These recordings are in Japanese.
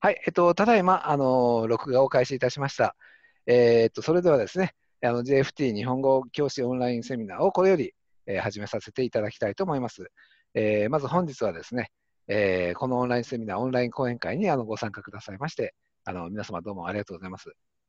はい、ただいま、録画を開始いたしました。それではですね、JFT 日本語教師オンラインセミナーをこれより、始めさせていただきたいと思います。まず本日はですね、このオンラインセミナー、オンライン講演会にご参加くださいまして、皆様どうもありがとうございます。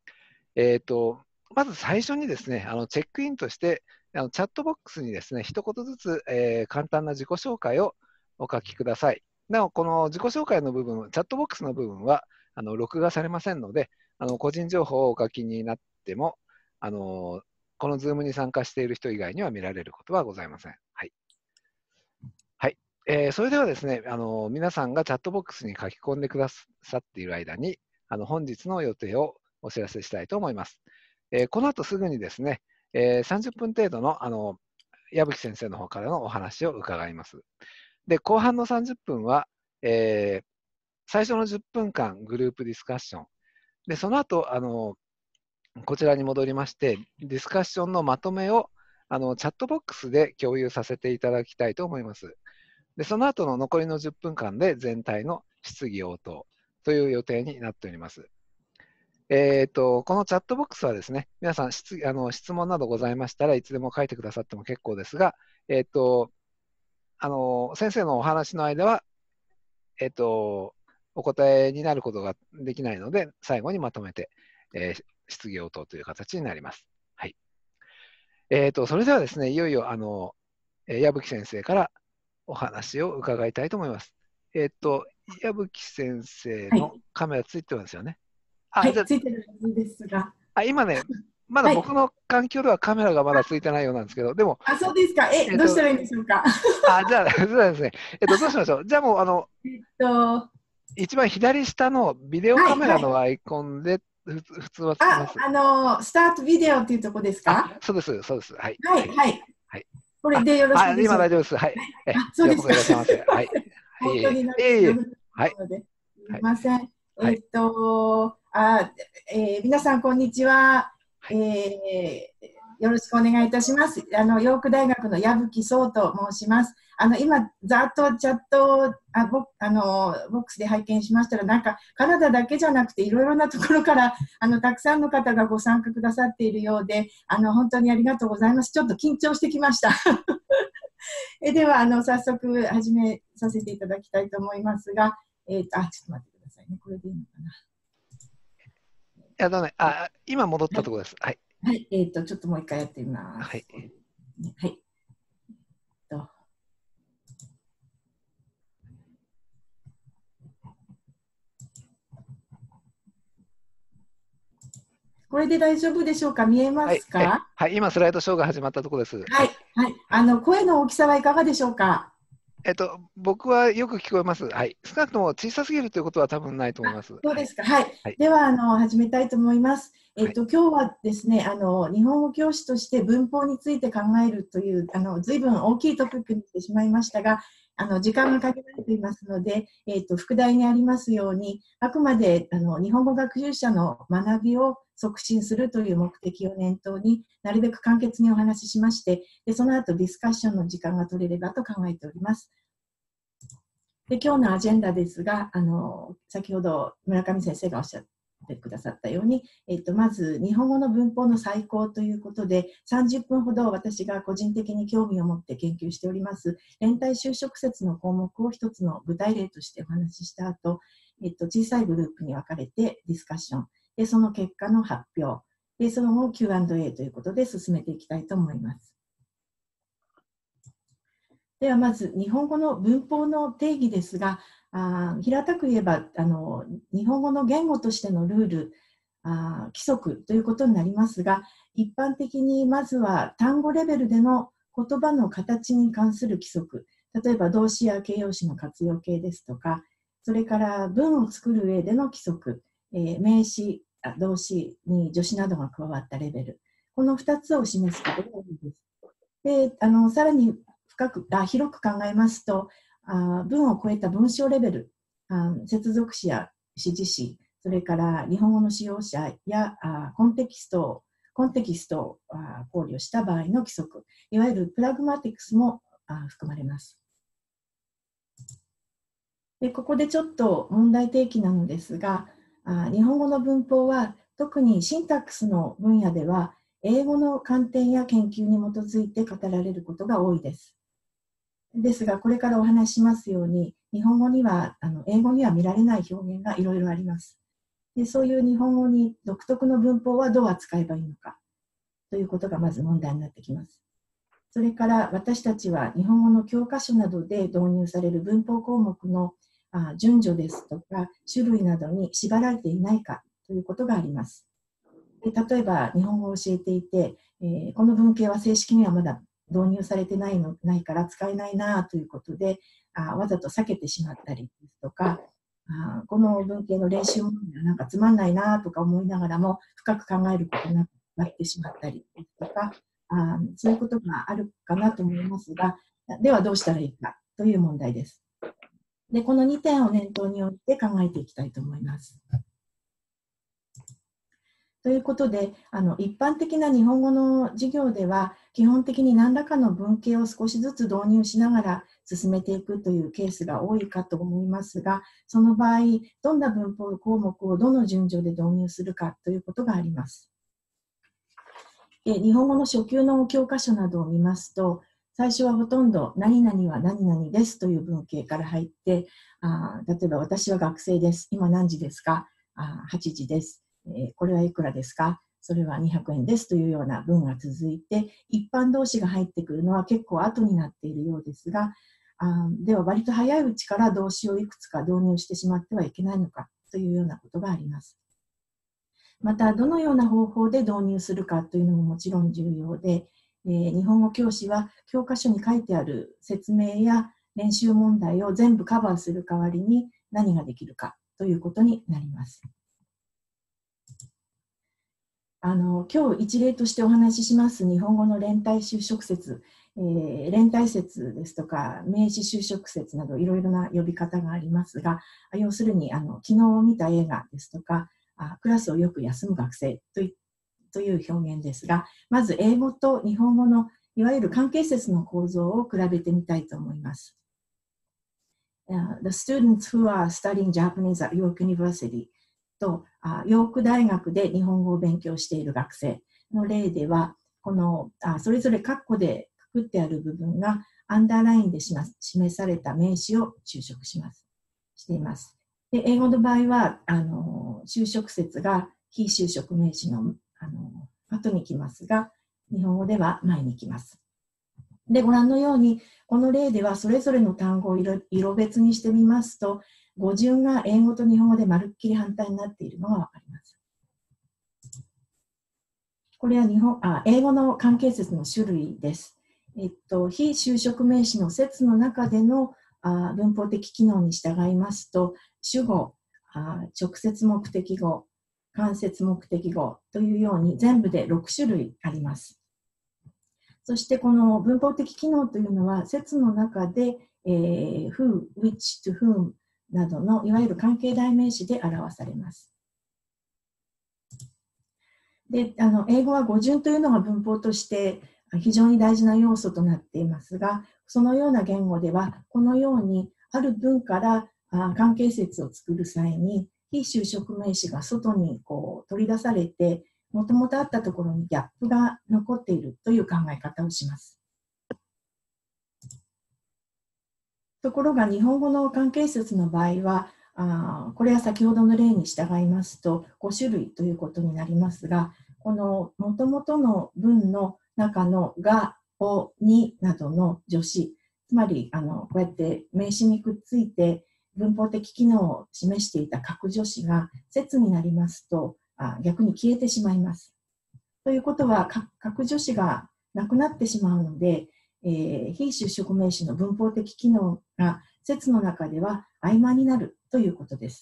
まず最初にですね、チェックインとして、チャットボックスにですね、一言ずつ、簡単な自己紹介をお書きください。なお、この自己紹介の部分、チャットボックスの部分は、録画されませんので、個人情報をお書きになっても、このズームに参加している人以外には見られることはございません。はい。はい。それではですね、皆さんがチャットボックスに書き込んでくださっている間に、本日の予定をお知らせしたいと思います。この後すぐにですね、30分程度の矢吹先生の方からのお話を伺います。で、後半の30分は、最初の10分間グループディスカッション。で、その後、こちらに戻りまして、ディスカッションのまとめをチャットボックスで共有させていただきたいと思います。で、その後の残りの10分間で全体の質疑応答という予定になっております。このチャットボックスはですね、皆さん質問などございましたらいつでも書いてくださっても結構ですが、先生のお話の間は、お答えになることができないので、最後にまとめて、質疑応答という形になります。はい。それではですね、いよいよ矢吹先生からお話を伺いたいと思います。矢吹先生はい、 のカメラついてますよね。 はい、 じゃついてるはずですが、 今ね、まだはい、 僕の環境ではカメラがまだついてないようなんですけど、でも、 あ、そうですか。 えっと、 どうしたらいいんでしょうか。 じゃあ、そうですね。どうしましょう。じゃあもう、 は一番左下のビデオカい、はい。 メラのアイコンで、普通はつきます。 スタートビデオっていうとこですか？ そうです、そうです。はい。 はい、 はい。 はい。 はい。 これでよろしいでしょうか。 今大丈夫です。はい。 そうですか。 ようこそいらっしゃいませ。はい。はい。 本当になんかいえいえ。 上手なはい。 ので、すいはい。 ません。 はい。 皆さん、こんにちは。 はい。 よろしくお願いいたします。ヨーク大学の矢吹壮と申します。今、ざっとチャットボックスで拝見しましたら、なんか、カナダだけじゃなくて、いろいろなところから、たくさんの方がご参加くださっているようで、本当にありがとうございます。ちょっと緊張してきました。では、早速始めさせていただきたいと思いますが、ちょっと待ってくださいね。これでいいのかな。 今戻っはい。 たところです。はい。 はい。ちょっともう一回やってみまはい。 す。はい。とこれで大丈夫でしょうか？見えまはい。 すか？ はい。今、スライドショーが始まったところです。はい。 はい。はい。 はい。 声の大きさはいかがでしょうか？ 僕はよく聞こえます。はい。少なくとも小さすぎるということは多分ないと思います。はい。 そうですか。はい。 はい。 では、始めたいと思います。 はい。 今日はですね、日本語教師として文法について考えるという、随分大きいトピックにしてしまいましたが、時間が限られていますので、副題にありますように、あくまで、日本語学習者の学びを促進するという目的を念頭になるべく簡潔にお話ししまして、でその後ディスカッションの時間が取れればと考えております。で今日のアジェンダですが、先ほど村上先生がおっしゃってくださったように、まず日本語の文法の再考ということで、30分ほど私が個人的に興味を持って研究しております連帯修飾説の項目を一つの具体例としてお話しした後、小さいグループに分かれてディスカッションで、その結果の発表で、その後 Q&A ということで進めていきたいと思います。ではまず日本語の文法の定義ですが、平たく言えば日本語の言語としてのルール、規則ということになりますが、一般的にまずは単語レベルでの言葉の形に関する規則、例えば動詞や形容詞の活用形ですとか、それから文を作る上での規則、名詞、動詞に助詞などが加わったレベル、この2つを示すことが多いです。でさらに広く考えますと、文を超えた文章レベル、接続詞や指示詞、それから日本語の使用者やコンテキストを考慮した場合の規則、いわゆるプラグマティクスも含まれます。 でここでちょっと問題提起なのですが、日本語の文法は特にシンタックスの分野では英語の観点や研究に基づいて語られることが多いです。ですが、これからお話ししますように、日本語には英語には見られない表現がいろいろあります。でそういう日本語に独特の文法はどう扱えばいいのかということがまず問題になってきます。それから私たちは日本語の教科書などで導入される文法項目の順序ですとか種類などに縛られていないかということがあります。で例えば日本語を教えていて、この文型は正式にはまだ導入されてないから使えないなということでわざと避けてしまったりですとか、この文型の練習問題はなんかつまんないなとか思いながらも深く考えることなく割ってしまったりですとか、そういうことがあるかなと思いますが、ではどうしたらいいかという問題です。でこの2点を念頭に置いて考えていきたいと思います。ということで、一般的な日本語の授業では、基本的に何らかの文型を少しずつ導入しながら進めていくというケースが多いかと思いますが、その場合、どんな文法項目をどの順序で導入するかということがあります。日本語の初級の教科書などを見ますと、最初はほとんど何々は何々ですという文型から入って、例えば私は学生です。今何時ですか？8時です。これはいくらですか？それは200円ですというような文が続いて、一般動詞が入ってくるのは結構後になっているようですが、では割と早いうちから動詞をいくつか導入してしまってはいけないのかというようなことがあります。また、どのような方法で導入するかというのももちろん重要で、日本語教師は教科書に書いてある説明や練習問題を全部カバーする代わりに何ができるかということになります。今日一例としてお話しします日本語の連帯修飾説、連帯説ですとか名詞修飾説などいろいろな呼び方がありますが、要するに昨日見た映画ですとかクラスをよく休む学生という表現ですが、まず英語と日本語のいわゆる関係説の構造を比べてみたいと思います。The students who are studying Japanese at York University とヨーク大学で日本語を勉強している学生の例では、このそれぞれ括弧でくくってある部分がアンダーラインで示された名詞を修飾しています。で英語の場合は修飾説が非修飾名詞の後に来ますが、日本語では前に来ます。でご覧のように、この例ではそれぞれの単語を色別にしてみますと、語順が英語と日本語でまるっきり反対になっているのがわかります。これは英語の関係説の種類です。非修飾名詞の説の中での文法的機能に従いますと、主語、直接目的語、間接目的語というように全部で6種類あります。そしてこの文法的機能というのは説の中で、who, which, to whom などのいわゆる関係代名詞で表されます。で英語は語順というのが文法として非常に大事な要素となっていますが、そのような言語ではこのようにある文から関係説を作る際に非修飾名詞が外に取り出されて、もともとあったところにギャップが残っているという考え方をします。ところが日本語の関係説の場合はこれは先ほどの例に従いますと5種類ということになりますが、このもともとの文の中のが、を、になどの助詞、つまりこうやって名詞にくっついて文法的機能を示していた格助詞が説になりますと逆に消えてしまいます。ということは格助詞がなくなってしまうので、非修飾名詞の文法的機能が説の中では曖昧になるということです。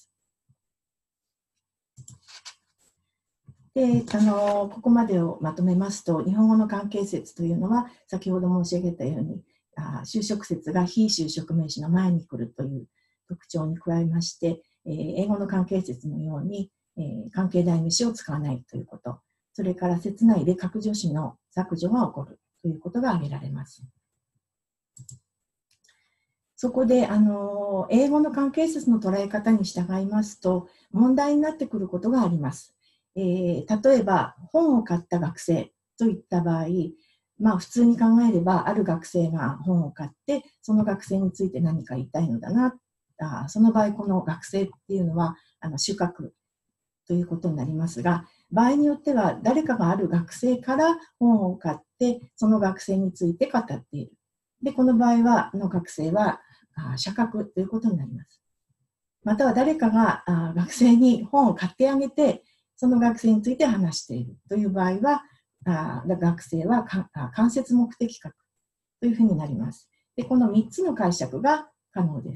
でここまでをまとめますと、日本語の関係説というのは先ほど申し上げたように修飾説が非修飾名詞の前に来るという特徴に加えまして、英語の関係説のように、関係代名詞を使わないということ、それから説内で格助詞の削除が起こるということが挙げられます。 そこで英語の関係説の捉え方に従いますと問題になってくることがあります。例えば本を買った学生といった場合、普通に考えればある学生が本を買ってその学生について何か言いたいのだな。その場合この学生っていうのは主格ということになりますが、場合によっては誰かがある学生から本を買ってその学生について語っている。でこの場合は学生は社格ということになります。または誰かが学生に本を買ってあげてその学生について話しているという場合は学生は間接目的格というふうになります。でこの3つの解釈が可能です。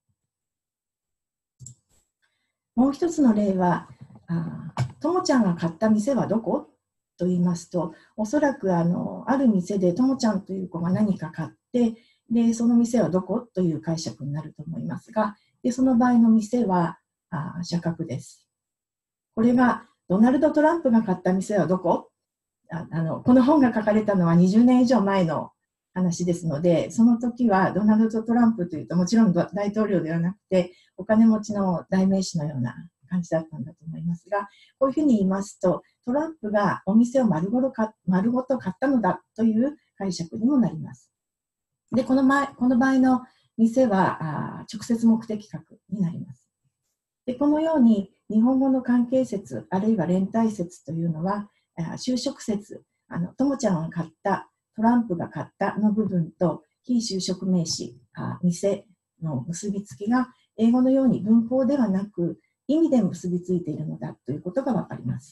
もう一つの例は、ともちゃんが買った店はどこと言いますと、おそらくある店でともちゃんという子が何か買って、でその店はどこという解釈になると思いますが、でその場合の店は社格です。これがドナルド・トランプが買った店はどこ？この本が書かれたのは20年以上前の話ですので、その時はドナルド・トランプというともちろん大統領ではなくてお金持ちの代名詞のような感じだったんだと思いますが、こういうふうに言いますとトランプがお店を丸ごと買ったのだという解釈にもなります。でこの場合の店は直接目的格になります。でこのように日本語の関係説あるいは連帯説というのは修飾説、ともちゃんが買った、トランプが買ったの部分と非修飾名詞、店の結びつきが英語のように文法ではなく意味で結びついているのだということがわかります。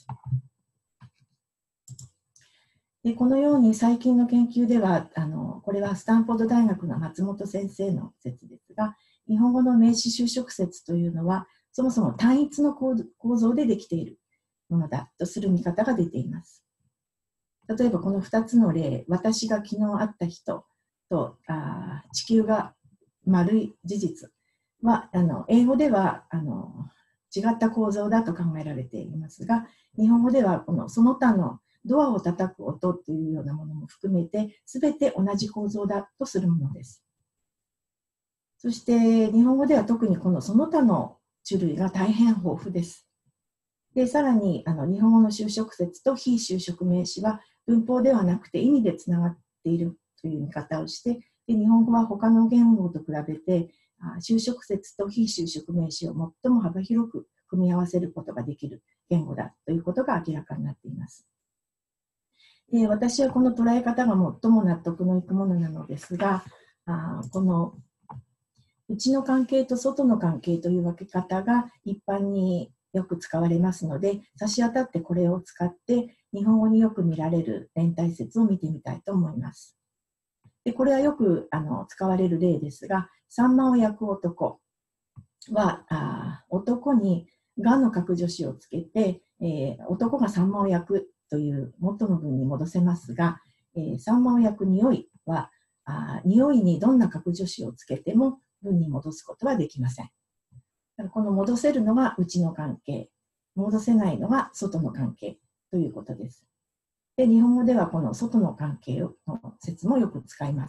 でこのように最近の研究ではこれはスタンフォード大学の松本先生の説ですが、日本語の名詞修飾説というのはそもそも単一の構造でできているものだとする見方が出ています。例えばこの2つの例、私が昨日会った人と地球が丸い事実は英語では違った構造だと考えられていますが、日本語ではその他のドアを叩く音というようなものも含めて全て同じ構造だとするものです。そして日本語では特にその他の種類が大変豊富です。でさらに日本語の修飾説と非修飾名詞は文法ではなくて意味でつながっているという見方をして、で日本語は他の言語と比べて修飾説と非修飾名詞を最も幅広く組み合わせることができる言語だということが明らかになっています。で私はこの捉え方が最も納得のいくものなのですが、この内の関係と外の関係という分け方が一般によく使われますので、差し当たってこれを使って日本語によく見られる連帯説を見てみたいと思います。でこれはよく使われる例ですが、サンマを焼く男は男にがの格助詞をつけて、男がサンマを焼くという元の文に戻せますが、サンマを焼く匂いは匂いにどんな格助詞をつけても文に戻すことはできません。この戻せるのが内の関係、戻せないのが外の関係ということです。で日本語ではこの外の関係の説もよく使います。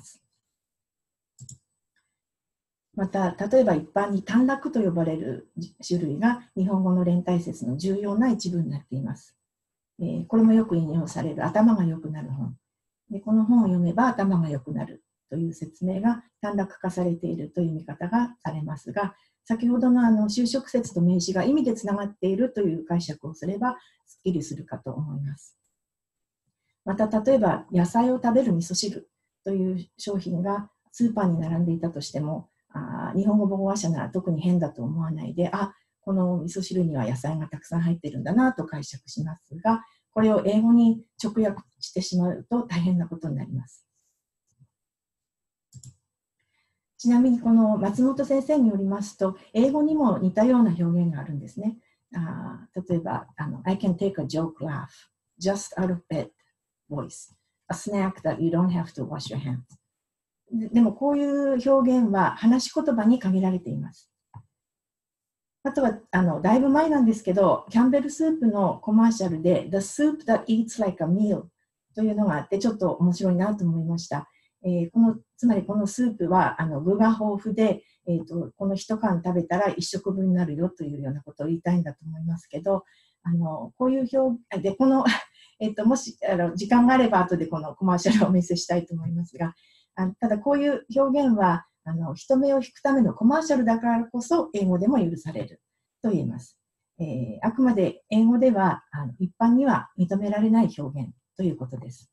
また例えば一般に短絡と呼ばれる種類が日本語の連帯説の重要な一部になっています。これもよく引用される頭が良くなる本で、この本を読めば頭が良くなるという説明が短絡化されているという見方がされますが、先ほどの修飾説と名詞が意味でつながっているという解釈をすればすっきりするかと思います。また例えば野菜を食べる味噌汁という商品がスーパーに並んでいたとしても、日本語母語話者なら特に変だと思わないで、この味噌汁には野菜がたくさん入っているんだなと解釈しますが、これを英語に直訳してしまうと大変なことになります。ちなみにこの松本先生によりますと、英語にも似たような表現があるんですね。例えばI can take a joke laugh just out of bed voice, a snack that you don't have to wash your hands。 でもこういう表現は話し言葉に限られています。あとはだいぶ前なんですけど、キャンベルスープのコマーシャルで The soup that eats like a meal というのがあって、ちょっと面白いなと思いました。 つまりこのスープは具が豊富で、この一缶食べたら一食分になるよというようなことを言いたいんだと思いますけど、こういう表現で、もし時間があれば後でこのコマーシャルをお見せしたいと思いますが、ただこういう表現は人目を引くためのコマーシャルだからこそ英語でも許されると言えます。あくまで英語では一般には認められない表現ということです。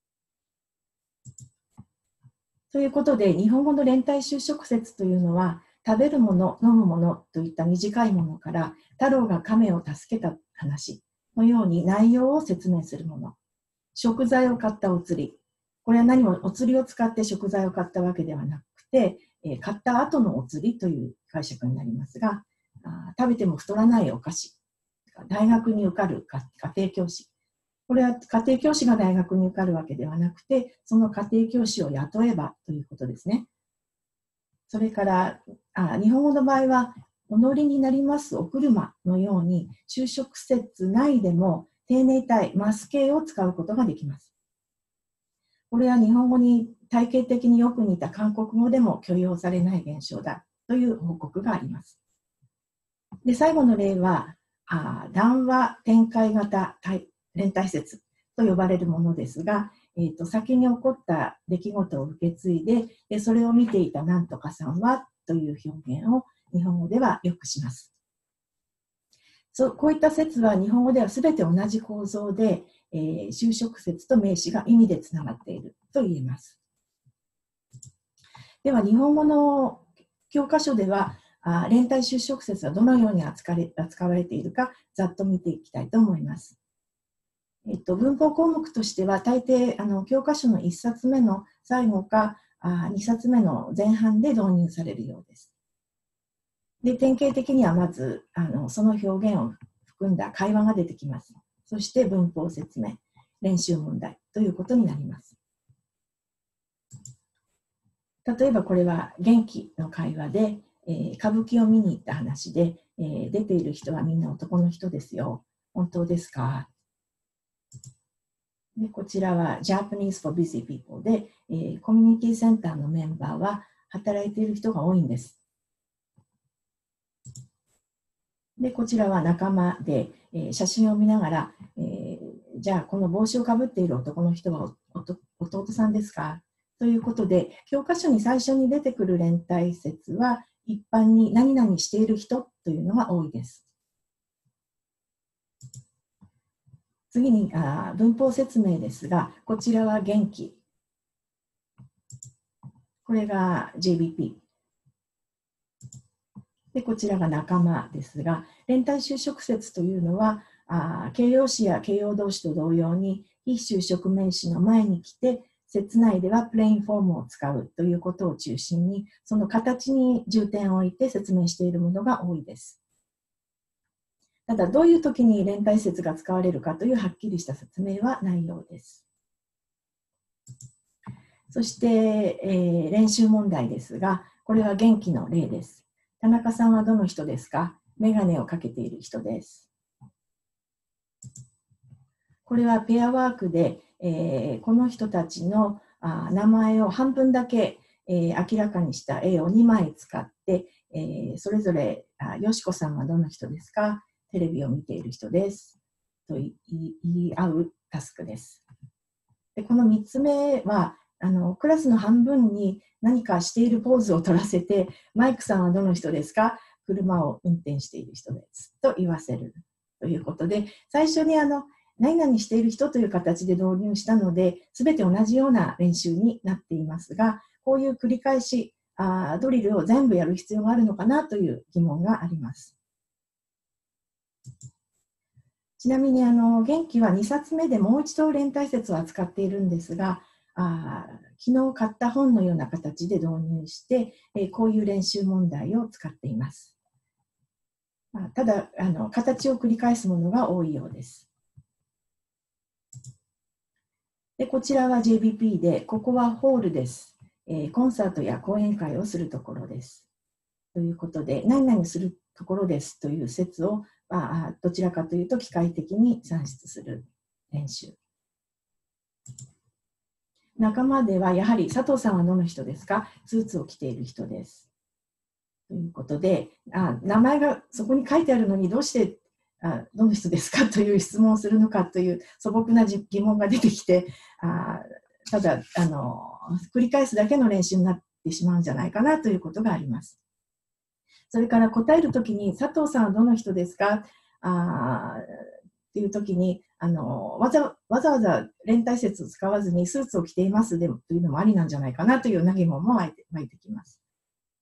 ということで、日本語の連帯修飾説というのは、食べるもの、飲むものといった短いものから、太郎が亀を助けた話のように内容を説明するもの。食材を買ったお釣り。これは何もお釣りを使って食材を買ったわけではなくて、買った後のお釣りという解釈になりますが、食べても太らないお菓子。大学に受かる家庭教師。これは家庭教師が大学に受かるわけではなくて、その家庭教師を雇えばということですね。それから、日本語の場合は、お乗りになりますお車のように、修飾説内でも定年体、マス形を使うことができます。これは日本語に体系的によく似た韓国語でも許容されない現象だという報告があります。で、最後の例は、談話展開型連帯説と呼ばれるものですが、先に起こった出来事を受け継いで、それを見ていたなんとかさんはという表現を日本語ではよくします。こういった説は日本語では全て同じ構造で、修飾説と名詞が意味でつながっていると言えます。では、日本語の教科書では、連帯修飾説はどのように扱われているか、ざっと見ていきたいと思います。文法項目としては、大抵教科書の1冊目の最後か2冊目の前半で導入されるようです。で、典型的にはまずその表現を含んだ会話が出てきます。そして文法説明、練習問題ということになります。例えばこれは元気の会話で、歌舞伎を見に行った話で、出ている人はみんな男の人ですよ。本当ですか？で、こちらは Japanese for Busy People で、コミュニティセンターのメンバーは働いている人が多いんです。で、こちらは仲間で、写真を見ながら、じゃあこの帽子をかぶっている男の人は弟さんですか？ということで、教科書に最初に出てくる連帯説は一般に何々している人というのが多いです。次に文法説明ですが、こちらは元気。これが JBP。で、こちらが仲間ですが、連帯修飾説というのは、形容詞や形容動詞と同様に、非修飾名詞の前に来て、説内ではプレインフォームを使うということを中心に、その形に重点を置いて説明しているものが多いです。ただ、どういう時に連帯説が使われるかというはっきりした説明はないようです。そして、練習問題ですが、これは元気の例です。田中さんはどの人ですか？メガネをかけている人です。これはペアワークで、この人たちの名前を半分だけ、明らかにした絵を2枚使って、それぞれよしこさんはどの人ですか？テレビを見ている人です。と言い合うタスクです。で、この3つ目は、クラスの半分に何かしているポーズを取らせて、マイクさんはどの人ですか？車を運転している人です。と言わせるということで、最初に何々している人という形で導入したので、すべて同じような練習になっていますが、こういう繰り返し、ドリルを全部やる必要があるのかなという疑問があります。ちなみに元気は2冊目でもう一度連帯説を扱っているんですが、昨日買った本のような形で導入して、こういう練習問題を使っています。ただ形を繰り返すものが多いようです。で、こちらは JBP で、ここはホールです。コンサートや講演会をするところです。ということで、何々するところですという説をどちらかというと機械的に算出する練習。 仲間ではやはり佐藤さんはどの人ですか？スーツを着ている人です。ということで、名前がそこに書いてあるのにどうしてどの人ですかという質問をするのかという素朴な疑問が出てきて、ただ繰り返すだけの練習になってしまうんじゃないかなということがあります。それから答えるときに佐藤さんはどの人ですかっていうときにわざわざ連帯説を使わずにスーツを着ていますというのもありなんじゃないかなという疑問も湧いてきます。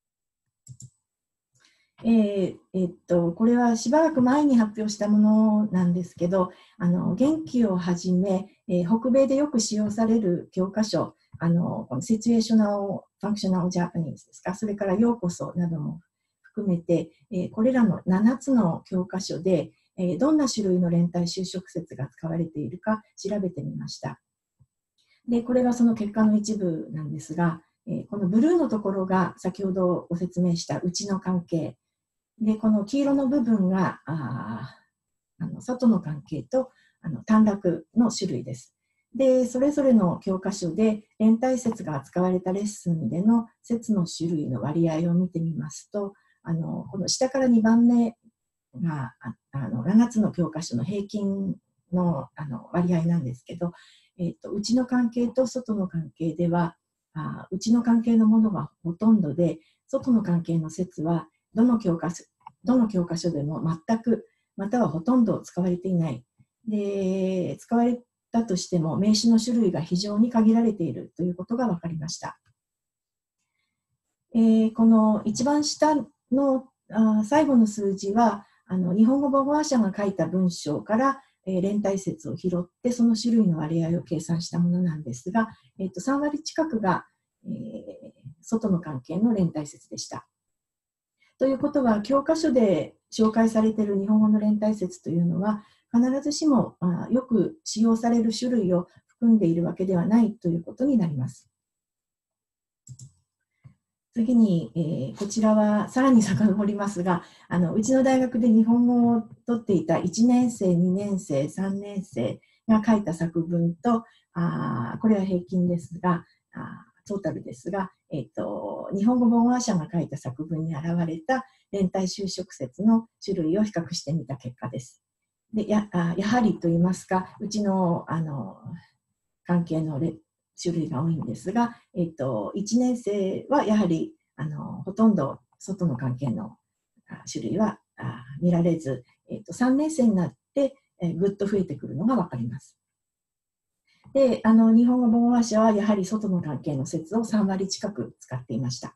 これはしばらく前に発表したものなんですけど、元気をはじめ、北米でよく使用される教科書、このシチュエーショナル・ファンクショナル・ジャパニーズですか、それからようこそなども含めて、これらの7つの教科書で、どんな種類の連帯修飾説が使われているか調べてみました。で、これがその結果の一部なんですが、このブルーのところが先ほどご説明したうちの関係。で、この黄色の部分が外の関係と短絡の種類です。で、それぞれの教科書で連帯説が扱われたレッスンでの説の種類の割合を見てみますと、この下から2番目が7つの教科書の平均の割合なんですけど、内の関係と外の関係では、内の関係のものがほとんどで、外の関係の説はどの教科書でも全く、またはほとんど使われていない。で、使われたとしても名詞の種類が非常に限られているということが分かりました。この一番下の最後の数字は日本語母語話者が書いた文章から連帯説を拾ってその種類の割合を計算したものなんですが、3割近くが、外の関係の連帯説でした。ということは教科書で紹介されている日本語の連帯説というのは必ずしもよく使用される種類を含んでいるわけではないということになります。次に、こちらはさらに遡りますが、うちの大学で日本語を取っていた1年生、2年生、3年生が書いた作文と、これは平均ですが、トータルですが、日本語母語話者が書いた作文に現れた連帯修飾説の種類を比較してみた結果です。でやはりと言いますか、うちの関係の種類が多いんですが、1年生はやはりほとんど外の関係の種類は見られず、3年生になってぐっと増えてくるのが分かります。で、日本語母語話者はやはり外の関係の説を3割近く使っていました。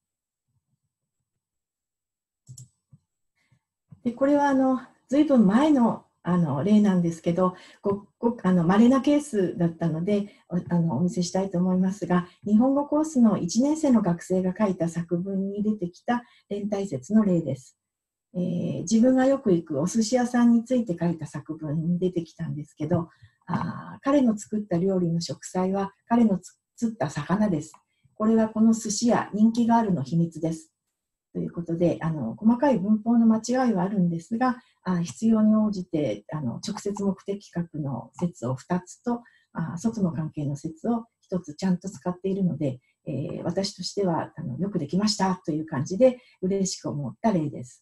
で、これは随分前の例なんですけど、稀なケースだったのでお見せしたいと思いますが、日本語コースの1年生の学生が書いた作文に出てきた連帯説の例です。自分がよく行くお寿司屋さんについて書いた作文に出てきたんですけど、彼の作った料理の食材は彼の釣った魚です。これはこの寿司屋人気があるの秘密です。ということで、細かい文法の間違いはあるんですが、必要に応じて直接目的確の説を2つと外の関係の説を1つちゃんと使っているので、私としてはよくできましたという感じで嬉しく思った例です。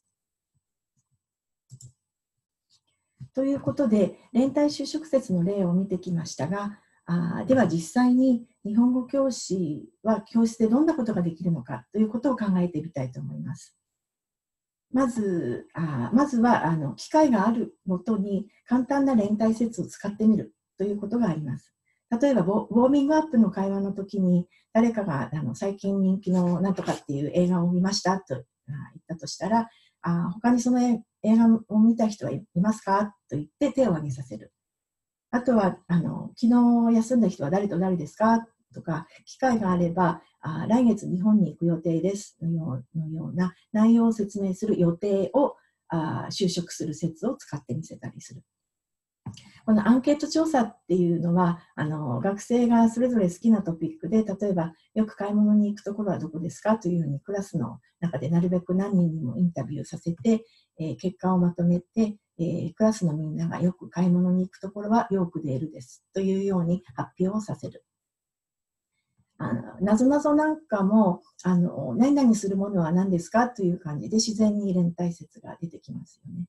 ということで、連帯修飾説の例を見てきましたが、では実際に日本語教師は教室でどんなことができるのかということを考えてみたいと思います。まずは機会があるごとに簡単な連帯説を使ってみるということがあります。例えばウォーミングアップの会話の時に誰かが最近人気のなんとかっていう映画を見ましたと言ったとしたら、他にその映画を見た人はいますかと言って手を挙げさせる。あとは昨日休んだ人は誰と誰ですかとか、機会があれば来月日本に行く予定ですのような内容を説明する予定を修飾する説を使ってみせたりする。このアンケート調査っていうのは学生がそれぞれ好きなトピックで、例えばよく買い物に行くところはどこですかというようにクラスの中でなるべく何人にもインタビューさせて、結果をまとめて、クラスのみんながよく買い物に行くところはヨークデールですというように発表をさせる。 なぞなぞなんかも何々するものは何ですかという感じで自然に連帯説が出てきますよね。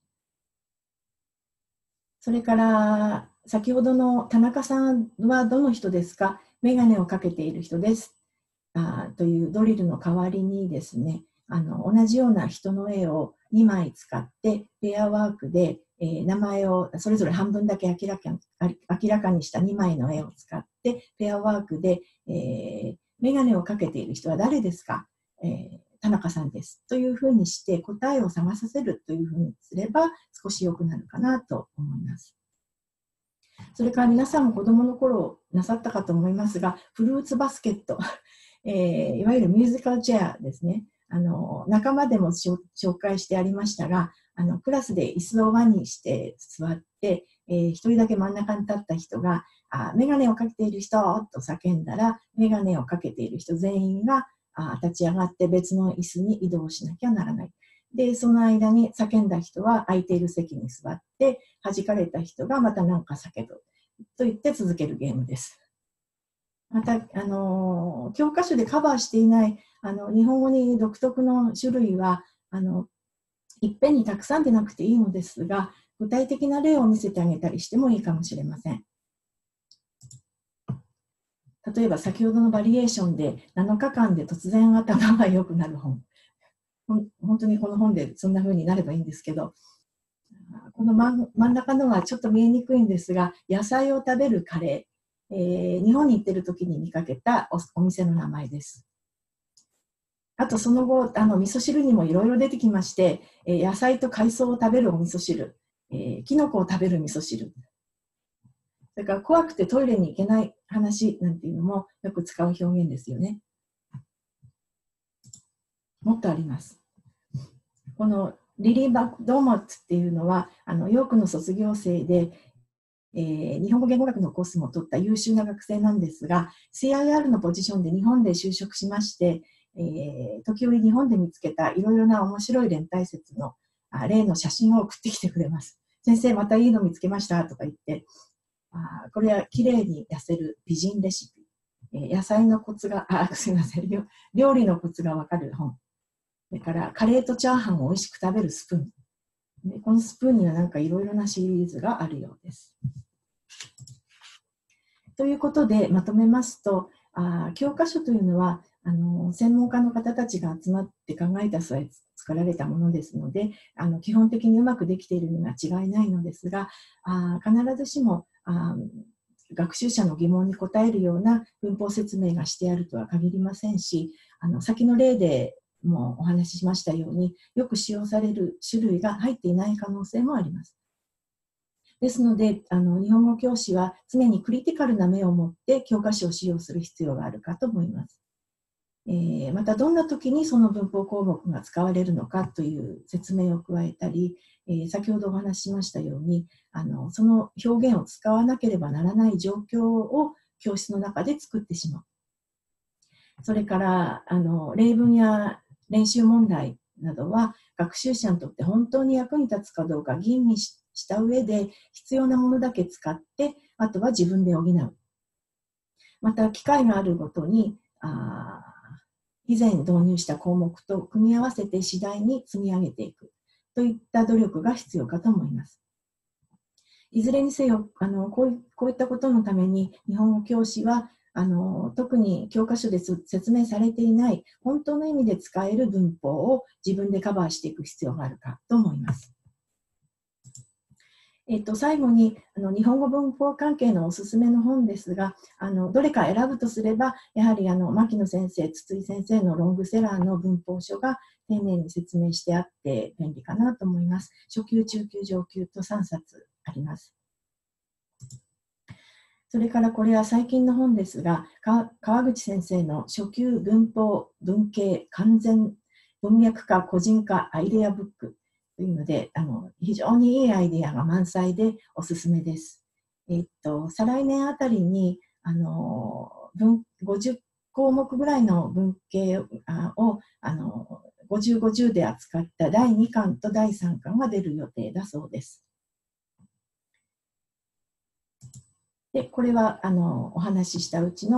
それから先ほどの田中さんはどの人ですか、眼鏡をかけている人ですというドリルの代わりにですね、同じような人の絵を2枚使ってペアワークで、名前をそれぞれ半分だけ明らかにした2枚の絵を使ってペアワークで、眼鏡をかけている人は誰ですか、田中さんですというふうにして答えを探させるというふうにすれば少し良くなるかなと思います。それから皆さんも子どもの頃なさったかと思いますが、フルーツバスケット、いわゆるミュージカルチェアですね。仲間でも紹介してありましたが、クラスで椅子を輪にして座って、一人だけ真ん中に立った人が眼鏡をかけている人と叫んだら、眼鏡をかけている人全員が立ち上がって別の椅子に移動しなきゃならない。で、その間に叫んだ人は空いている席に座って、弾かれた人がまた何か叫ぶと言って続けるゲームです。また、教科書でカバーしていない日本語に独特の種類はいっぺんにたくさんでなくていいのですが、具体的な例を見せてあげたりしてもいいかもしれません。例えば先ほどのバリエーションで7日間で突然頭が良くなる本。本当にこの本でそんな風になればいいんですけど、この真ん中のはちょっと見えにくいんですが、野菜を食べるカレー、日本に行ってる時に見かけたお店の名前です。あとその後味噌汁にもいろいろ出てきまして、野菜と海藻を食べるお味噌汁、キノコを食べる味噌汁、それから怖くてトイレに行けない話なんていうのもよく使う表現ですよね。もっとあります。このリリー・バクドーマッツっていうのはヨークの卒業生で、日本語言語学のコースも取った優秀な学生なんですが、 CIR のポジションで日本で就職しまして、時折日本で見つけたいろいろな面白い連帯説の例の写真を送ってきてくれます。先生またいいの見つけましたとか言って、これはきれいに痩せる美人レシピ、野菜のコツがすみません、料理のコツがわかる本、それからカレーとチャーハンを美味しく食べるスプーンで、このスプーンにはなんかいろいろなシリーズがあるようです。ということでまとめますと、教科書というのは専門家の方たちが集まって考えた末作られたものですので、基本的にうまくできているには違いないのですが、必ずしも学習者の疑問に答えるような文法説明がしてあるとは限りませんし、先の例でもお話ししましたように、よく使用される種類が入っていない可能性もあります。ですので、日本語教師は常にクリティカルな目を持って教科書を使用する必要があるかと思います。また、どんな時にその文法項目が使われるのかという説明を加えたり、先ほどお話ししましたように、その表現を使わなければならない状況を教室の中で作ってしまう。それから例文や練習問題などは学習者にとって本当に役に立つかどうか吟味した上で、必要なものだけ使ってあとは自分で補う。また機会があるごとに以前導入した項目と組み合わせて次第に積み上げていくといった努力が必要かと思います。いずれにせよこういったことのために日本語教師は特に教科書で説明されていない本当の意味で使える文法を自分でカバーしていく必要があるかと思います。最後に日本語文法関係のおすすめの本ですが、どれか選ぶとすればやはり牧野先生、筒井先生のロングセラーの文法書が丁寧に説明してあって便利かなと思います。初級、中級、上級と3冊あります。それからこれは最近の本ですが、川口先生の初級文法文系完全文脈化個人化アイデアブックというので、非常にいいアイデアが満載でおすすめです。再来年あたりに50項目ぐらいの文系を50、50で扱った第2巻と第3巻が出る予定だそうです。で、これはお話ししたうちの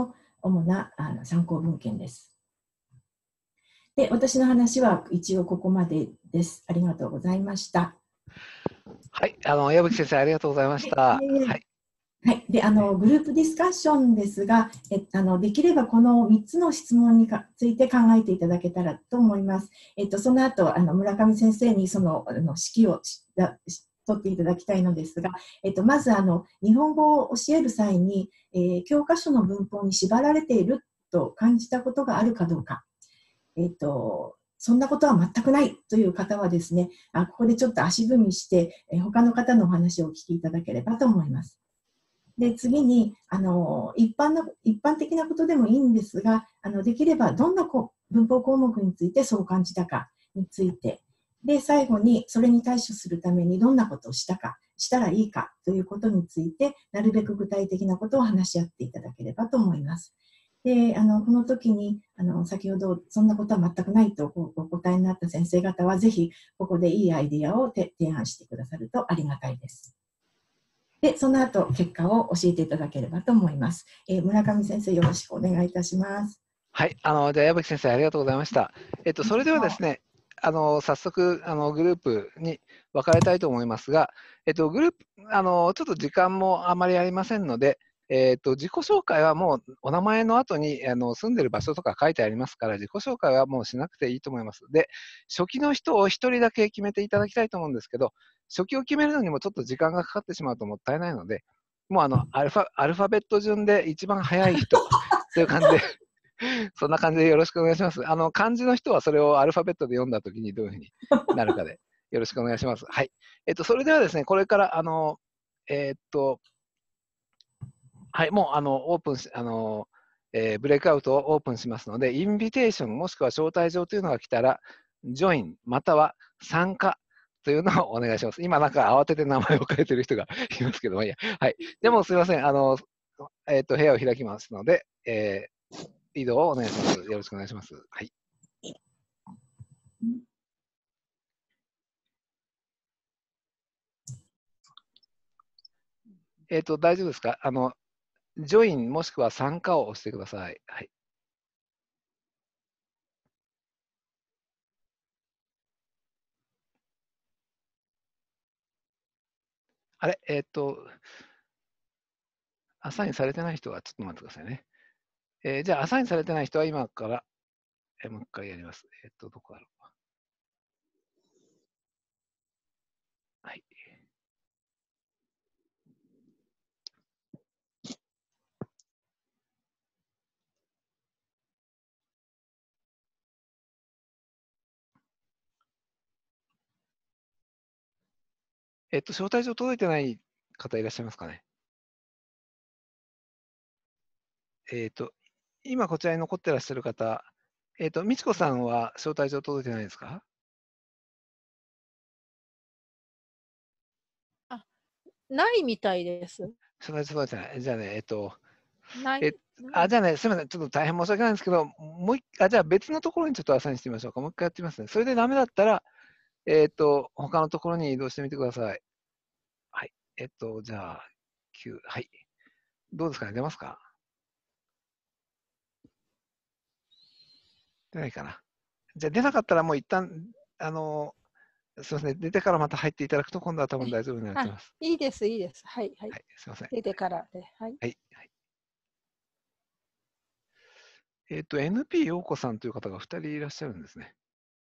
主な参考文献です。で、私の話は一応ここまでです。ありがとうございました。 はい、矢吹先生、ありがとうございました。はい。 はい、でグループディスカッションですが、できればこの3つの質問について考えていただけたらと思います。その後村上先生にその指揮を取っていただきたいのですが、まず日本語を教える際に、教科書の文法に縛られていると感じたことがあるかどうか。そんなことは全くないという方はですね、ここでちょっと足踏みして、他の方のお話をお聞きいただければと思います。で、次に、一般的なことでもいいんですが、できればどんな文法項目についてそう感じたかについて、で、最後にそれに対処するためにどんなことをしたらいいかということについて、なるべく具体的なことを話し合っていただければと思います。で、この時に、先ほど、そんなことは全くないとお答えになった先生方は、ぜひ、ここでいいアイディアを提案してくださるとありがたいです。で、その後、結果を教えていただければと思います。村上先生、よろしくお願いいたします。 はい、じゃあ矢吹先生、ありがとうございました。それではですね、早速グループに分かれたいと思いますが、グループ、ちょっと時間もあまりありませんので、自己紹介はもうお名前の後に住んでる場所とか書いてありますから、自己紹介はもうしなくていいと思います。で、初期の人を1人だけ決めていただきたいと思うんですけど、初期を決めるのにもちょっと時間がかかってしまうともったいないので、もうアルファベット順で一番早い人という感じでそんな感じでよろしくお願いします。漢字の人はそれをアルファベットで読んだときにどういうふうになるかでよろしくお願いします。はい。それではですね、これから、はい、もう、オープンし、ブレイクアウトをオープンしますので、インビテーションもしくは招待状というのが来たら、ジョインまたは参加というのをお願いします。今なんか慌てて名前を書いてる人がいますけども、いや、はい。でもすみません、部屋を開きますので、移動をお願いします。よろしくお願いします。はい。大丈夫ですか？ジョインもしくは参加を押してください。はい。あれ、アサインされてない人はちょっと待ってくださいね。じゃあ、アサインされてない人は今から、もう一回やります。どこだろう。はい。招待状届いてない方いらっしゃいますかね？今こちらに残ってらっしゃる方、美智子さんは招待状届いてないですか？ あ、ないみたいです。 招待状届いてない。じゃあね、 ない。 じゃあね、すみません、ちょっと大変申し訳ないんですけど、じゃあ別のところにちょっとアサインしてみましょうか。もう一回やってみますね。それでダメだったら、他のところに移動してみてください。はい。じゃあ、9、はい。どうですかね、出ますか？出ないかな。じゃあ出なかったらもう一旦、すみません、出てからまた入っていただくと今度は多分大丈夫になると思います。 いいです、いいです。はい、はい。 はい、すみません。 出てからで。はい。 はい。はい、NP 陽子さんという方が2人いらっしゃるんですね。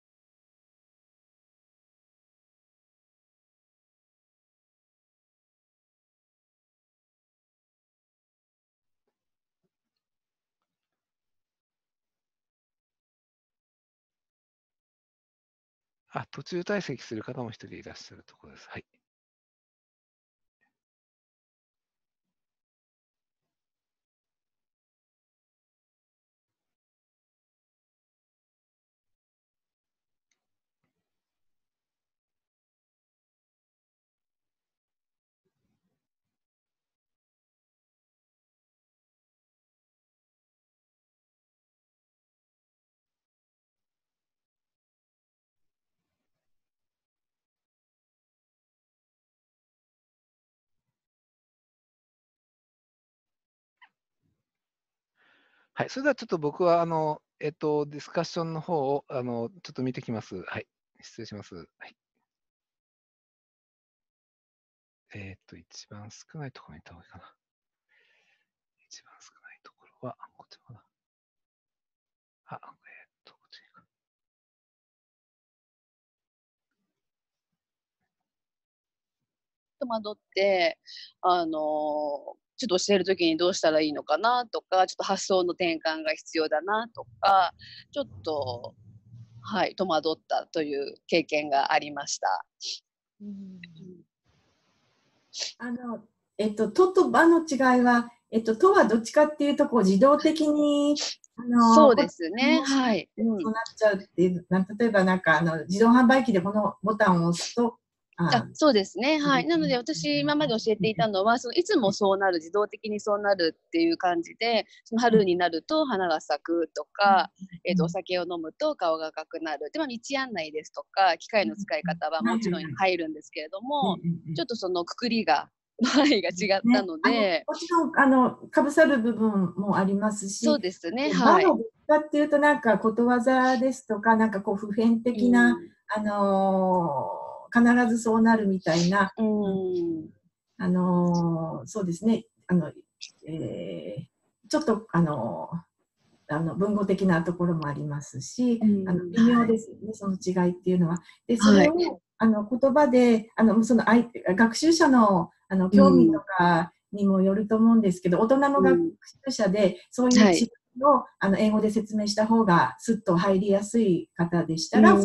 途中退席する方も1人いらっしゃるところです。はい。 はい、それではちょっと僕はディスカッションの方をちょっと見てきます。はい、失礼します。はい。一番少ないところに行った方がいいかな。一番少ないところは、こっちかな。こっちか。 戸惑って、ちょっと教えるときにどうしたらいいのかなとか、ちょっと発想の転換が必要だなとか、ちょっと、はい、戸惑ったという経験がありました。 ととばの違いは、とはどっちかっていうと、こう自動的に、 そうですね、はい。 そうなっちゃうっていう、例えばなんか自動販売機でこのボタンを押すと、 そうですね、はい。なので私今まで教えていたのは、いつもそうなる、自動的にそうなるっていう感じで、その春になると花が咲くとか、お酒を飲むと顔が赤くなる。で、道案内ですとか、機械の使い方はもちろん入るんですけれども、ちょっとそのくくりが、範囲が違ったので、 もちろんかぶさる部分もありますし、 そうですね、 はい。どっちかっていうとなんかことわざですとか、なんかこう普遍的な、必ずそうなるみたいな、そうですね、ちょっと文語的なところもありますし、微妙ですよね、その違いっていうのは。で、それを、言葉で、その学習者の興味とかにもよると思うんですけど、大人の学習者でそういう違いを英語で説明した方がスッと入りやすい方でしたら、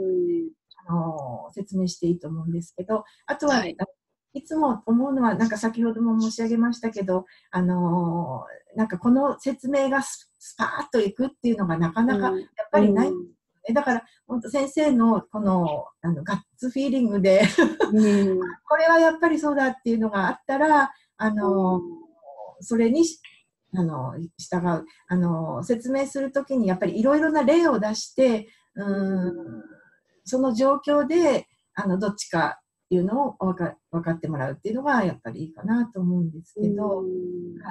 説明していいと思うんですけど、あとは、いつも思うのは、なんか先ほども申し上げましたけど、なんかこの説明がスパーッといくっていうのがなかなかやっぱりないんですよね。だから、本当先生のこのガッツフィーリングでこれはやっぱりそうだっていうのがあったら、それに従う。説明するときにやっぱりいろいろな例を出して、その状況でどっちかっていうのを分かってもらうっていうのがやっぱりいいかなと思うんですけど、はい。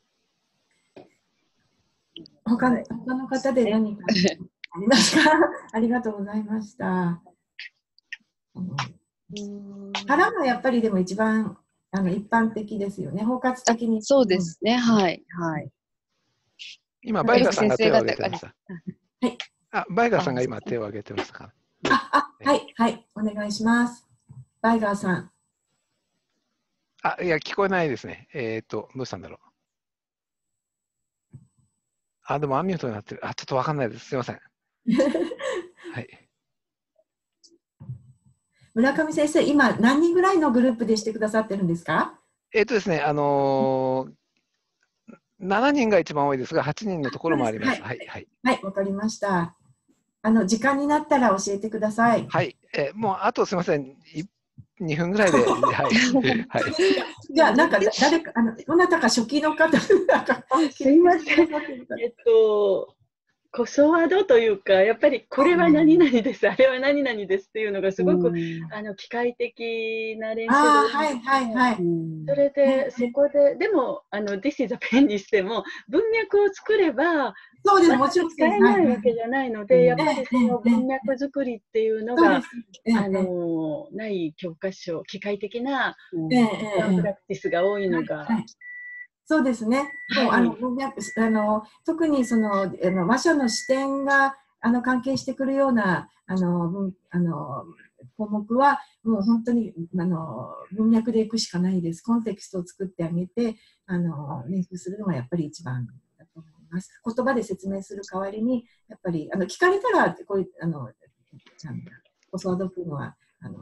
他の方で何かありますか？ありがとうございました。腹がやっぱりでも一番一般的ですよね。包括的に。 そうですね。はい。はい。 今、バイガーさんが手を挙げてました。はい。バイガーさんが今手を挙げてましたか。 はい、はい、お願いします。バイガーさん。 いや、聞こえないですね。どうしたんだろう。でもアンミュートになってる。ちょっとわかんないです。すいません。はい。 村上先生、今何人ぐらいのグループでしてくださってるんですか？ ですね、7人が一番多いですが、8人のところもあります。はい、はい。 はい、わかりました。時間になったら教えてください。 はい、もうあとすみません、2分ぐらいで、はい、はい。 じゃあ、なんか誰か、どなたか初期の方、 すいません。コソワードというか、やっぱりこれは何々です、あれは何々ですっていうのがすごく機械的な練習がはいはいはい。 それで、そこで、でも、This is a pen にしても、文脈を作れば、 そうです、もちろん使えないわけじゃないので、やっぱりその文脈作りっていうのが、ない教科書、機械的なプラクティスが多いのが。 そうですね。文脈、特にその話者の視点が関係してくるような項目はもう本当に文脈でいくしかないです。コンテキストを作ってあげて練習するのがやっぱり一番だと思います。言葉で説明する代わりにやっぱり聞かれたらこういう教わるのは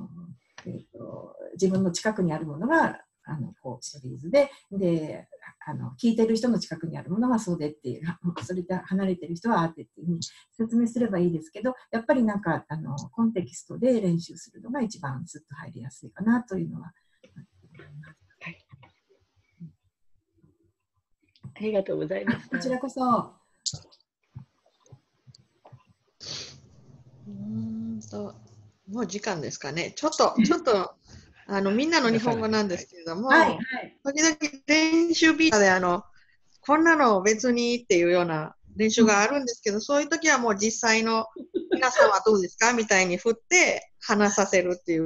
自分の近くにあるものがこうシリーズで聞いてる人の近くにあるものはそうでっていう、それで離れてる人はあってっていうふうに説明すればいいですけど、やっぱりなんかコンテキストで練習するのが一番スッと入りやすいかなというのは思います。 はい、ありがとうございます。 こちらこそ。 もう時間ですかね。ちょっとみんなの日本語なんですけれども、時々練習ビータでこんなの別にっていうような練習があるんですけど、そういう時はもう実際の皆さんはどうですかみたいに振って話させるっていう。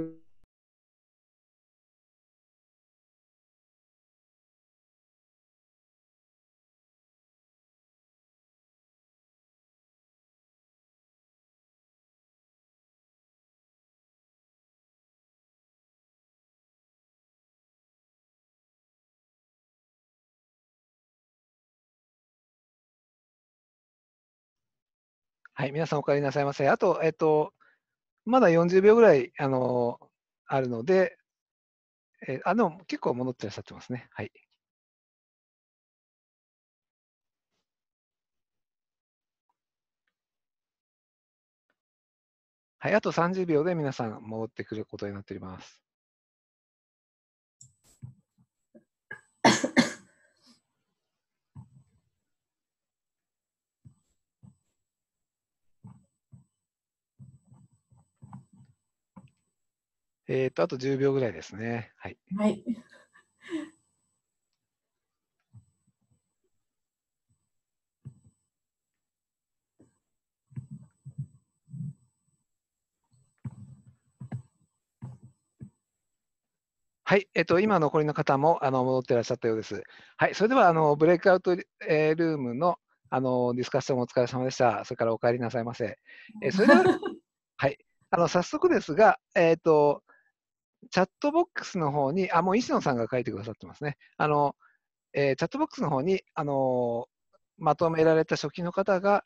はい、皆さんお帰りなさいませ。あと、まだ40秒ぐらい、あるので、でも結構戻ってらっしゃってますね。はい。はい、あと30秒で皆さん戻ってくることになっております。あと10秒ぐらいですね。はい。 はい。 はい、今残りの方も戻っていらっしゃったようです。はい、それではブレイクアウト、ルームのディスカッションお疲れ様でした。それからお帰りなさいませ。それでは、はい、早速ですが、チャットボックスの方に、もう石野さんが書いてくださってますね。チャットボックスの方に、まとめられた初期の方が、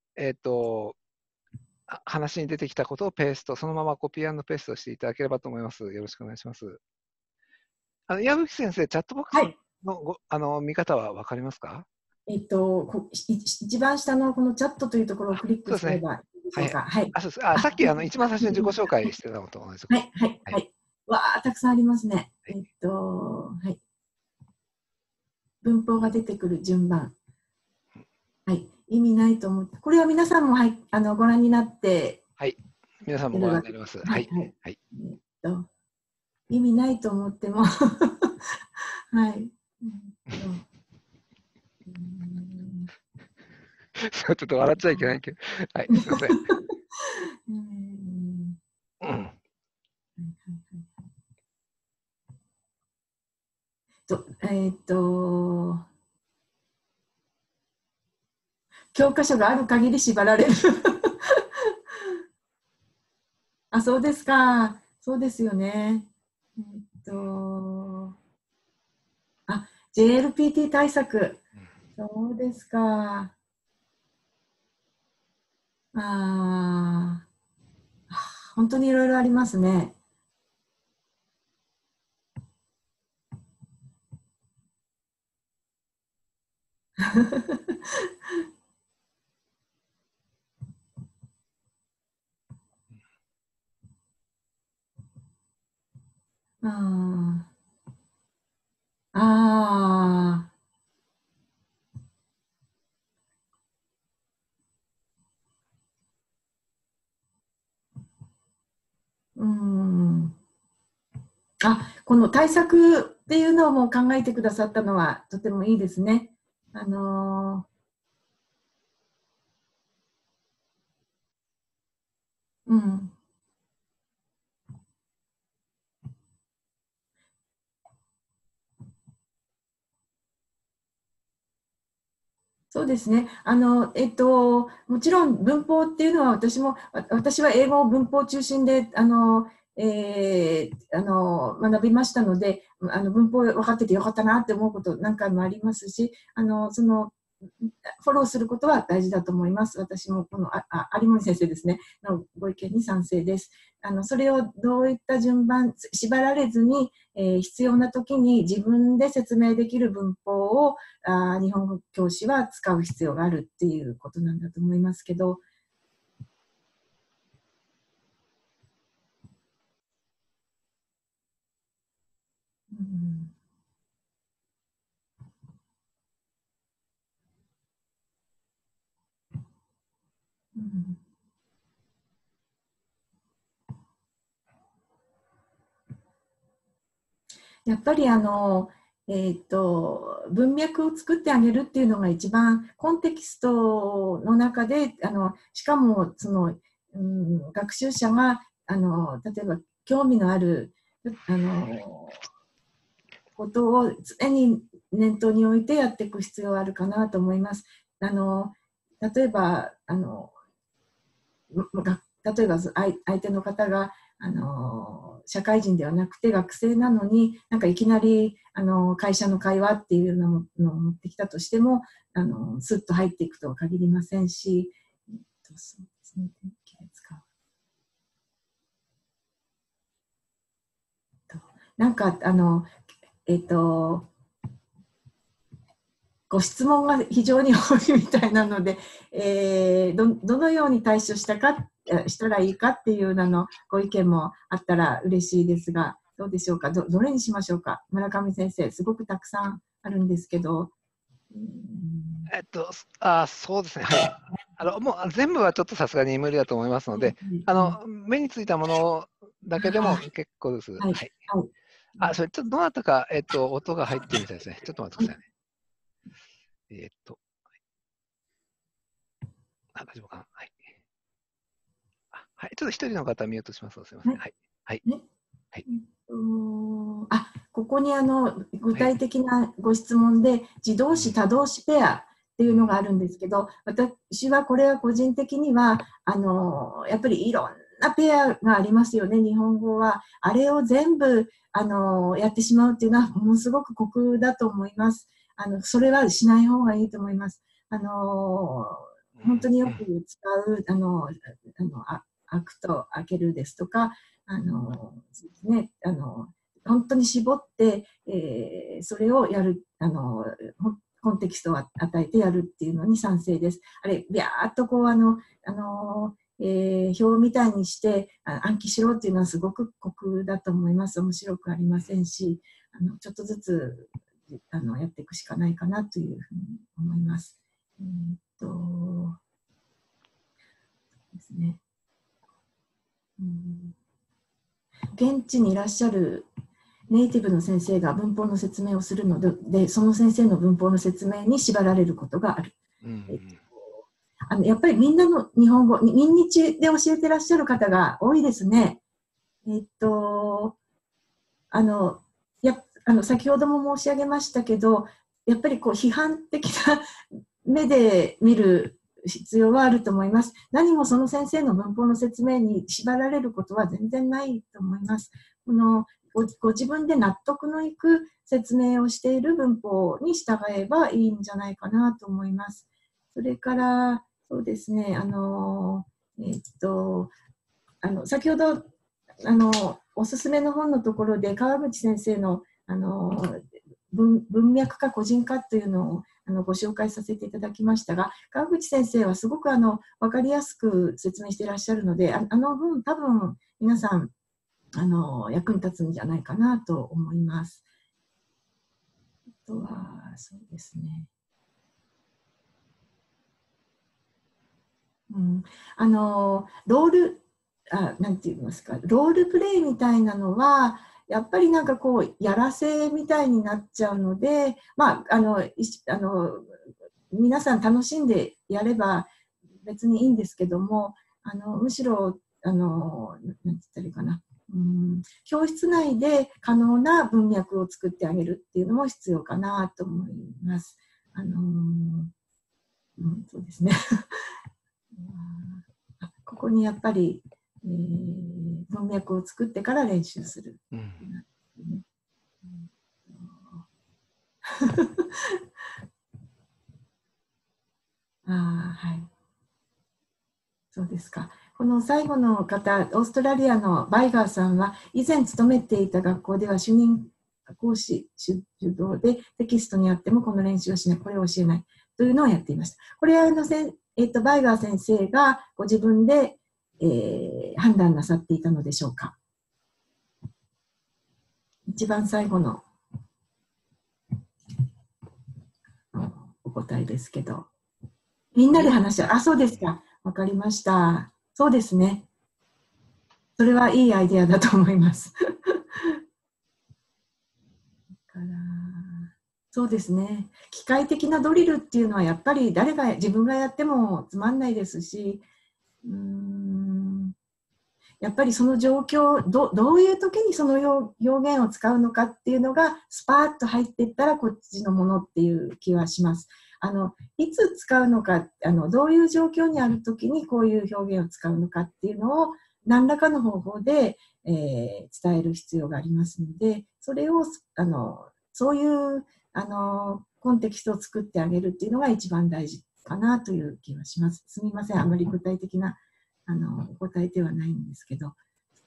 話に出てきたことをペースト、そのままコピー&ペーストしていただければと思います。よろしくお願いします。矢吹先生、チャットボックスの見方は分かりますか？ 一番下のこのチャットというところをクリックすればいいでしょうか。はい。 そうです。さっき一番最初に自己紹介してたのと同じ。 はい、はい、はい。わあ、たくさんありますね。はい。文法が出てくる順番。はい。意味ないと思って。これは皆さんも、はい、ご覧になって。 はい。皆さんもご覧になります。はい。はい。 意味ないと思っても。はい。 ちょっと笑っちゃいけないけど。はい。すみません。 教科書がある限り縛られる。そうですか。そうですよね。JLPT 対策。そうですか。本当にいろいろありますね。この対策っていうのも考えてくださったのはとてもいいですね。そうですね。もちろん文法っていうのは私は英語文法中心で、学びましたので、文法分かっててよかったなって思うこと何回もありますし、フォローすることは大事だと思います。私もこの有森先生ですねのご意見に賛成です。それをどういった順番縛られずに、必要な時に自分で説明できる文法を日本語教師は使う必要があるっていうことなんだと思いますけど。やっぱり文脈を作ってあげるっていうのが一番コンテキストの中で、しかもその、学習者が例えば興味のあることを常に念頭に置いてやっていく必要があるかなと思います。例えば相手の方が社会人ではなくて学生なのに、なんかいきなり会社の会話っていうのを持ってきたとしてもスッと入っていくとは限りませんし、そうですね、なんかご質問が非常に多いみたいなので、どのように対処したらいいかっていうご意見もあったら嬉しいですが、どうでしょうか。どれにしましょうか。村上先生、すごくたくさんあるんですけど。 そうですね。はい。もう全部はちょっとさすがに無理だと思いますので、目についたものだけでも結構です。はい。それちょっとどなたか、音が入ってるみたいですね。ちょっと待ってくださいね。大丈夫かな。はい。はい。ちょっと一人の方見ようとします。すみません。はい。はい。はい。 ここに具体的なご質問で、自動詞多動詞ペアっていうのがあるんですけど、私はこれは個人的にはやっぱりいろんなペアがありますよね、日本語は。あれを全部やってしまうっていうのはものすごく酷だと思います。それはしない方がいいと思います。本当によく使う開くと開けるですとか、そうですね、本当に絞って、それをやるコンテキストを与えてやるっていうのに賛成です。あれビャーっとこう表みたいにして暗記しろっていうのはすごく酷だと思います。面白くありませんし、ちょっとずつやっていくしかないかなというふうに思います。ですね。現地にいらっしゃるネイティブの先生が文法の説明をするので、その先生の文法の説明に縛られることがある。やっぱりみんなの日本語、民日で教えてらっしゃる方が多いですね。先ほども申し上げましたけど、やっぱりこう批判的な目で見る必要はあると思います。何もその先生の文法の説明に縛られることは全然ないと思います。ご自分で納得のいく説明をしている文法に従えばいいんじゃないかなと思います。それからそうですね、先ほどおすすめの本のところで川口先生の文脈か個人かというのをご紹介させていただきましたが、川口先生はすごく分かりやすく説明していらっしゃるので、本多分皆さん役に立つんじゃないかなと思います。あとはそうですね、なんて言いますか、ロールプレイみたいなのはやっぱりなんかこうやらせみたいになっちゃうので、皆さん楽しんでやれば別にいいんですけども、むしろなんて言ったらいいかな、教室内で可能な文脈を作ってあげるっていうのも必要かなと思います。そうですねここにやっぱり、文脈を作ってから練習する。はい。そうですか。この最後の方、オーストラリアのバイガーさんは、以前勤めていた学校では主任講師主導でテキストにあってもこの練習をしない、これを教えないというのをやっていました。これはバイガー先生がご自分で、判断なさっていたのでしょうか。一番最後のお答えですけど、みんなで話し合う。そうですか。わかりました。そうですね。それはいいアイデアだと思います。からそうですね。機械的なドリルっていうのはやっぱり自分がやってもつまんないですし、やっぱりその状況、どういう時にその表現を使うのかっていうのがスパーッと入っていったらこっちのものっていう気はします。いつ使うのか、どういう状況にある時にこういう表現を使うのかっていうのを何らかの方法で、伝える必要がありますので、それをそういうコンテキストを作ってあげるっていうのが一番大事かなという気はします。すみません、あまり具体的なお答えではないんですけど。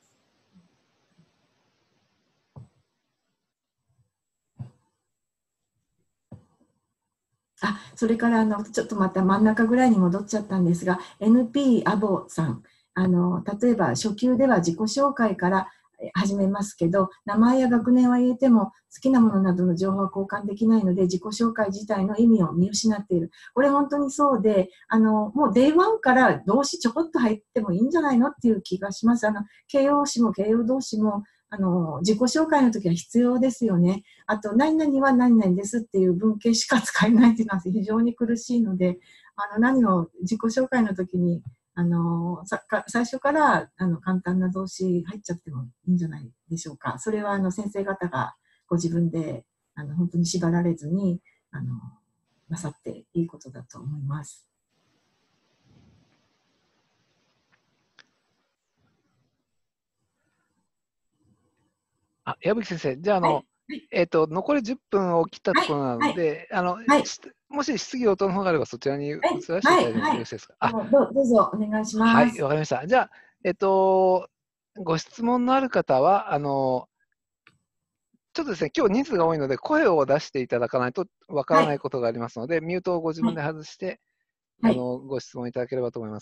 それからちょっとまた真ん中ぐらいに戻っちゃったんですが、NP アボさん、例えば初級では自己紹介から始めますけど、名前や学年は言えても好きなものなどの情報は交換できないので、自己紹介自体の意味を見失っている。これ本当にそうで、もう Day1 から動詞ちょこっと入ってもいいんじゃないのっていう気がします。形容詞も形容動詞も自己紹介の時は必要ですよね。あと、何々は何々ですっていう文型しか使えないっていうのは非常に苦しいので、何を自己紹介の時に最初から簡単な動詞入っちゃってもいいんじゃないでしょうか。それは先生方がご自分で本当に縛られずになさっていいことだと思います。 矢吹先生、じゃあ残り10分を切ったところなので、もし質疑応答の方があればそちらに移らせていただいてよろしいですか。 どうぞお願いします。 はい、わかりました。じゃあ、ご質問のある方は、ちょっとですね、今日人数が多いので、声を出していただかないとわからないことがありますので、ミュートをご自分で外して、ご質問いただければと思います。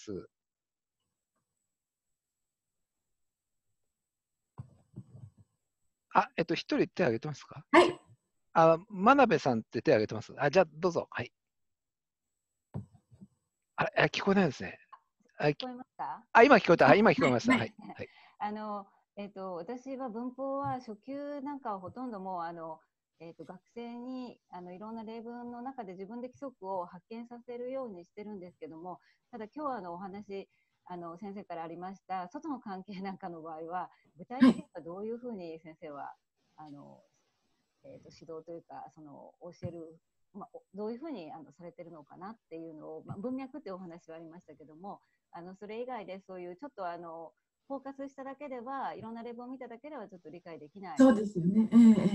一人手を挙げてますか？ はい。 真鍋さんって手を挙げてます。じゃあ、どうぞ。はい。聞こえないですね。 聞こえますか？ 今聞こえた。今聞こえました。はい。 私は文法は初級なんかはほとんどもう学生にいろんな例文の中で自分で規則を発見させるようにしてるんですけども、ただ今日お話先生からありました外の関係なんかの場合は具体的にはどういうふうに先生は指導というか教える、どういうふうにされてるのかなっていうのを、文脈っていうお話はありましたけども、それ以外でそういうちょっとフォーカスしただけではいろんな例文を見ただけではちょっと理解できない。 そうですよね。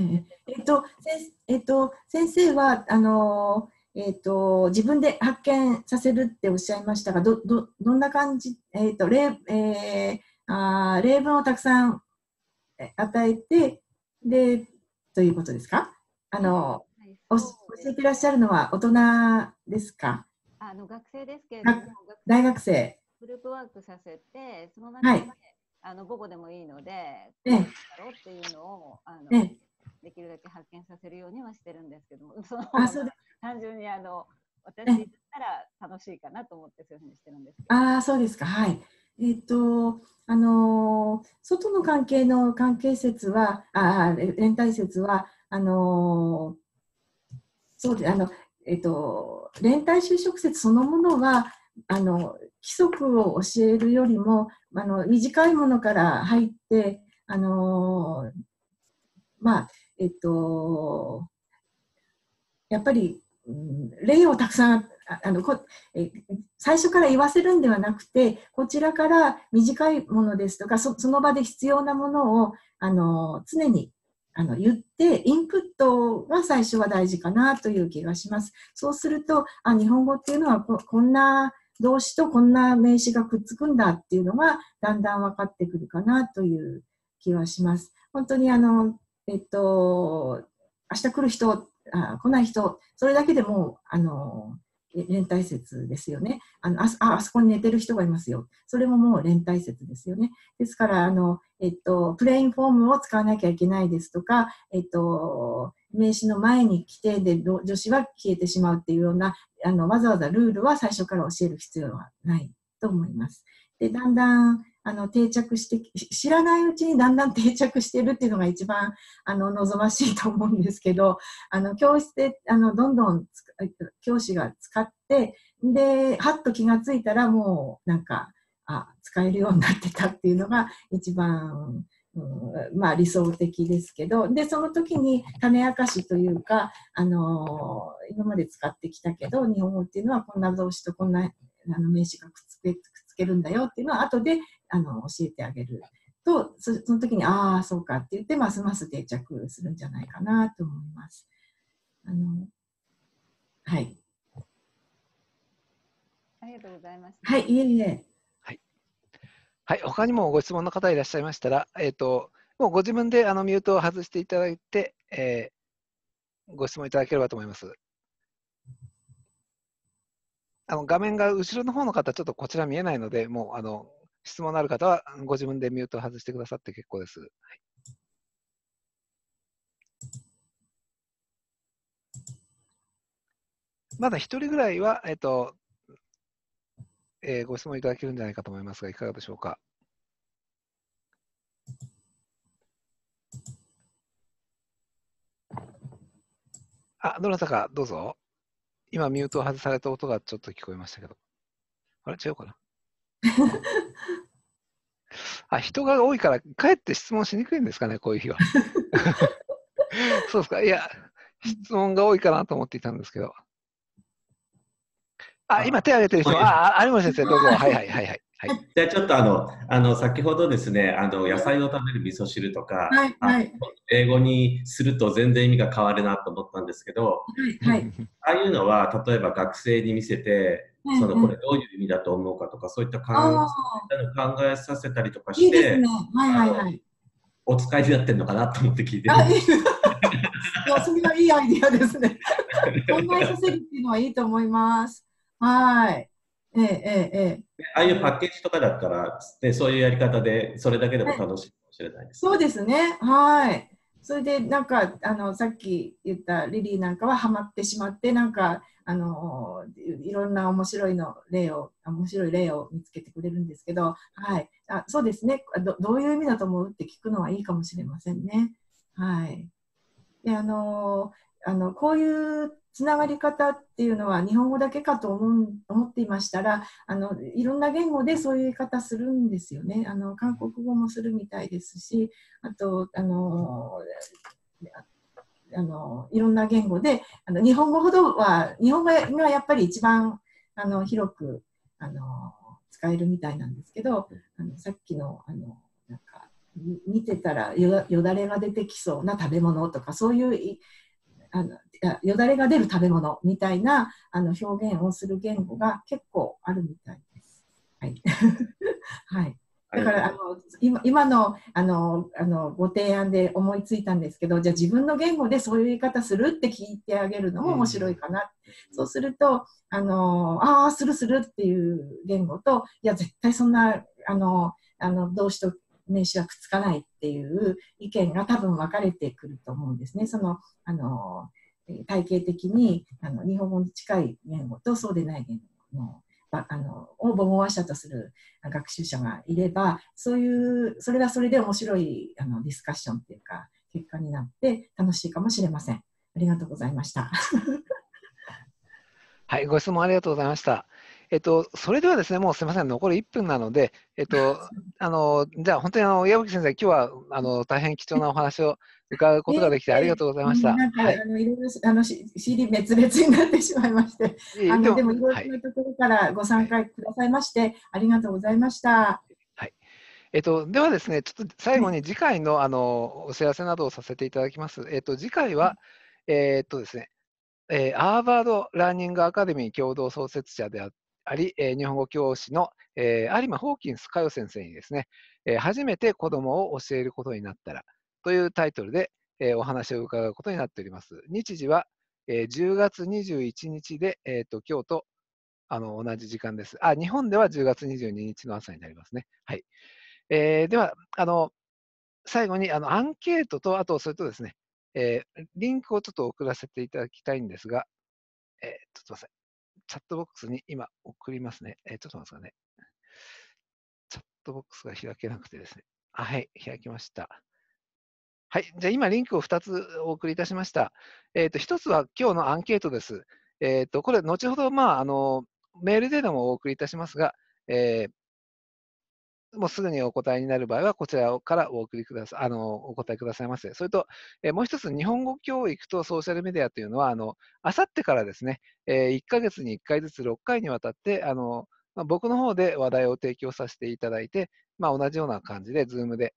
先生は自分で発見させるっておっしゃいましたが、どんな感じ、例文をたくさん与えて、で、ということですか？教えてらっしゃるのは大人ですか？ 学生ですけれども、 大学生。 グループワークさせて、その中で、母語でもいいので、こうだろうっていうのをできるだけ発見させるようにはしてるんですけども、単純に私だったら楽しいかなと思ってそういうふうにしてるんですけど。 そうですか。はい。外の関係の関係説は、連帯説は、そうで、連帯就職説そのものは、規則を教えるよりも、短いものから入って、やっぱり、例をたくさん最初から言わせるんではなくて、こちらから短いものですとか、その場で必要なものを常に言って、インプットが最初は大事かなという気がします。そうすると、日本語っていうのはこんな動詞とこんな名詞がくっつくんだっていうのがだんだん分かってくるかなという気はします。本当に明日来る人、来ない人、それだけでも連帯説ですよね。あそこに寝てる人がいますよ。それももう連帯説ですよね。ですから、プレインフォームを使わなきゃいけないですとか、名詞の前に来て、で、助詞は消えてしまうっていうような、わざわざルールは最初から教える必要はないと思います。で、だんだん、 定着して、知らないうちにだんだん定着してるっていうのが一番望ましいと思うんですけど、教室でどんどん教師が使って、で、はっと気がついたらもうなんか、使えるようになってたっていうのが一番、まあ理想的ですけど、で、その時に種明かしというか、今まで使ってきたけど、日本語っていうのはこんな動詞とこんな名詞がくっつけるんだよっていうのは後で教えてあげると、その時に、ああ、そうかって言って、ますます定着するんじゃないかなと思います。はい。 ありがとうございます。 はい、いえいえ。 はい、他にもご質問の方いらっしゃいましたら、もうご自分でミュートを外していただいて、ご質問いただければと思います。画面が後ろの方の方、ちょっとこちら見えないので、もう質問のある方はご自分でミュートを外してくださって結構です。はい、まだ1人ぐらいは、ご質問いただけるんじゃないかと思いますが、いかがでしょうか。どなたかどうぞ。今、ミュートを外された音がちょっと聞こえましたけど。あれ違うかな。人が多いから、かえって質問しにくいんですかね、こういう日は。そうですか。いや、質問が多いかなと思っていたんですけど。今手を挙げてる人、有森先生、どうぞ。はいはいはいはい。 じゃあちょっと先ほどですね、野菜を食べる味噌汁とか、英語にすると全然意味が変わるなと思ったんですけど、ああいうのは、例えば学生に見せて、これどういう意味だと思うかとか、そういった考えさせたりとかして、お使いになってるのかなと思って聞いてるんです。 それはいいアイディアですね。考えさせるっていうのはいいと思います。はい。ああいうパッケージとかだったら、そういうやり方で、それだけでも楽しいかもしれないです、 ね。そうですね。はい。それで、なんか、さっき言ったリリーなんかはハマってしまって、なんか、いろんな面白い例を見つけてくれるんですけど、はい。そうですね。どういう意味だと思うって聞くのはいいかもしれませんね。はい。で、こういうつながり方っていうのは日本語だけかと思っていましたら、いろんな言語でそういう言い方するんですよね。韓国語もするみたいですし、あと、いろんな言語で、日本語がやっぱり一番広く使えるみたいなんですけど、さっきのなんか見てたらよだれが出てきそうな食べ物とか、そういうよだれが出る食べ物みたいな表現をする言語が結構あるみたいです。はい。はい。だから今のご提案で思いついたんですけど、じゃあ自分の言語でそういう言い方するって聞いてあげるのも面白いかな。そうするとするっていう言語と、いや絶対そんな動詞と名詞はくっつかないっていう意見が多分分かれてくると思うんですね。体系的に日本語に近い言語とそうでない言語のを母語話者とする学習者がいれば、それはそれで面白いディスカッションっていうか結果になって楽しいかもしれません。ありがとうございました。 はい、ご質問ありがとうございました。それではですね、もうすみません、残り1分なので、じゃあ本当に矢吹先生、今日は大変貴重なお話を伺うことができてありがとうございました。 なんか、いろいろ尻滅裂になってしまいまして、でもいろいろなところからご参加くださいまして、ありがとうございました。 はい。ではですね、ちょっと最後に次回のお知らせなどをさせていただきます。次回は、ですね、ハーバードラーニングアカデミー共同創設者であり、日本語教師の、有馬ホーキンス佳代先生にですね、初めて子どもを教えることになったらというタイトルで、お話を伺うことになっております。日時は、10月21日で、今日と同じ時間です。日本では10月22日の朝になりますね。はい。では、最後にアンケートと、あとそれとですね、リンクをちょっと送らせていただきたいんですが、ちょっと待ってください。チャットボックスに今送りますね。ちょっと待ってくださいね。チャットボックスが開けなくてですね。はい、開きました。はい、じゃあ今リンクを2つお送りいたしました。1つは今日のアンケートです。これ、後ほど、メールでもお送りいたしますが、もうすぐにお答えになる場合は、こちらからお送りください、お答えくださいませ。それと、もう一つ、日本語教育とソーシャルメディアというのは、あさってからですね、1ヶ月に1回ずつ6回にわたって、僕の方で話題を提供させていただいて、同じような感じで、Zoom で、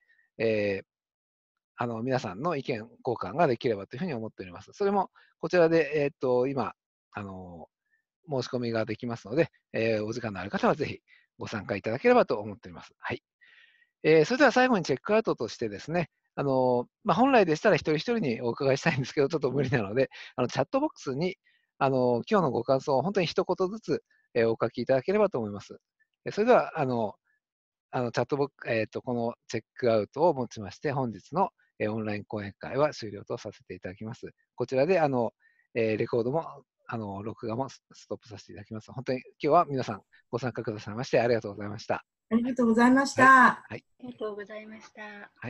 皆さんの意見交換ができればというふうに思っております。それも、こちらで、今、申し込みができますので、お時間のある方はぜひご参加いただければと思っております。はい。それでは最後にチェックアウトとしてですね、本来でしたら一人一人にお伺いしたいんですけど、ちょっと無理なので、チャットボックスに、今日のご感想を本当に一言ずつ、お書きいただければと思います。それでは、チャットボックス、このチェックアウトをもちまして、本日のオンライン講演会は終了とさせていただきます。こちらで、レコードも、録画もストップさせていただきます。本当に今日は皆さんご参加くださいましてありがとうございました。 ありがとうございました。 はい。ありがとうございました。 はい。